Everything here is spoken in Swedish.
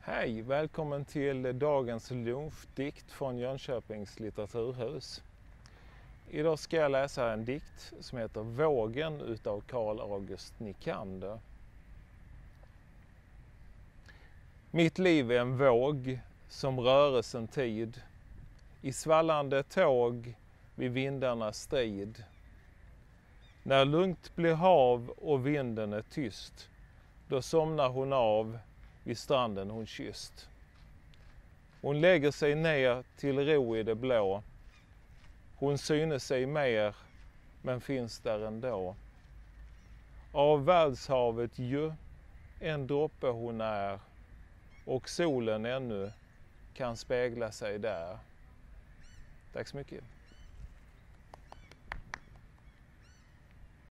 Hej, välkommen till dagens lunchdikt från Jönköpings litteraturhus. Idag ska jag läsa en dikt som heter Vågen utav Carl August Nicander. Mitt liv är en våg som röres en tid, i svallande tåg vid vindarnas strid. När lugnt blir hav och vinden är tyst, då somnar hon av vid stranden hon kysst. Hon lägger sig ner till ro i det blå. Hon synes sig mer, men finns där ändå. Av världshavet ju en droppe hon är, och solen ännu kan spegla sig där. Tack så mycket.